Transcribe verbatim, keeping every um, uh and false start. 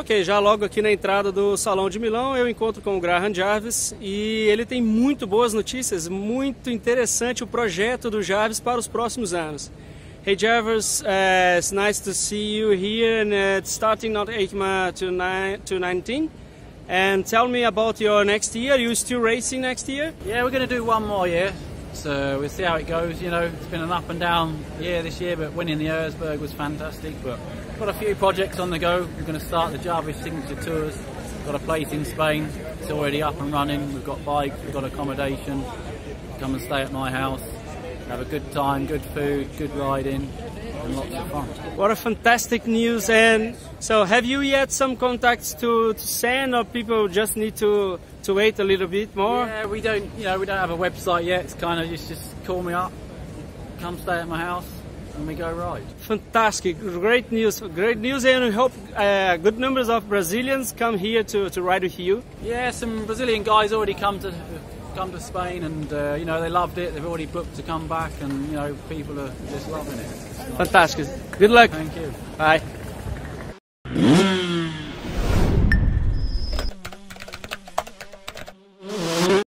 Ok, já logo aqui na entrada do Salão de Milão eu encontro com o Graham Jarvis e ele tem muito boas notícias, muito interessante o projeto do Jarvis para os próximos anos. Hey Jarvis, uh, it's nice to see you here and uh, starting not EICMA to nineteen. And tell me about your next year. Are you still racing next year? Yeah, we're going to do one more year. So we'll see how it goes. You know, it's been an up and down year this year, but winning the Erzberg was fantastic. But got a few projects on the go. We're going to start the Jarvis Signature Tours. Got a place in Spain. It's already up and running. We've got bikes, we've got accommodation. Come and stay at my house. Have a good time, good food, good riding, and lots of fun. What a fantastic news! And so, have you yet some contacts to, to send, or people just need to to wait a little bit more? Yeah, we don't, you know, we don't have a website yet. It's kind of just just call me up, come stay at my house, and we go ride. Fantastic, great news, great news, and we hope uh, good numbers of Brazilians come here to to ride with you. Yeah, some Brazilian guys already come to. come to Spain and uh, you know, they loved it. They've already booked to come back and you know, people are just loving it. Fantastic. Good luck. Thank you. Bye.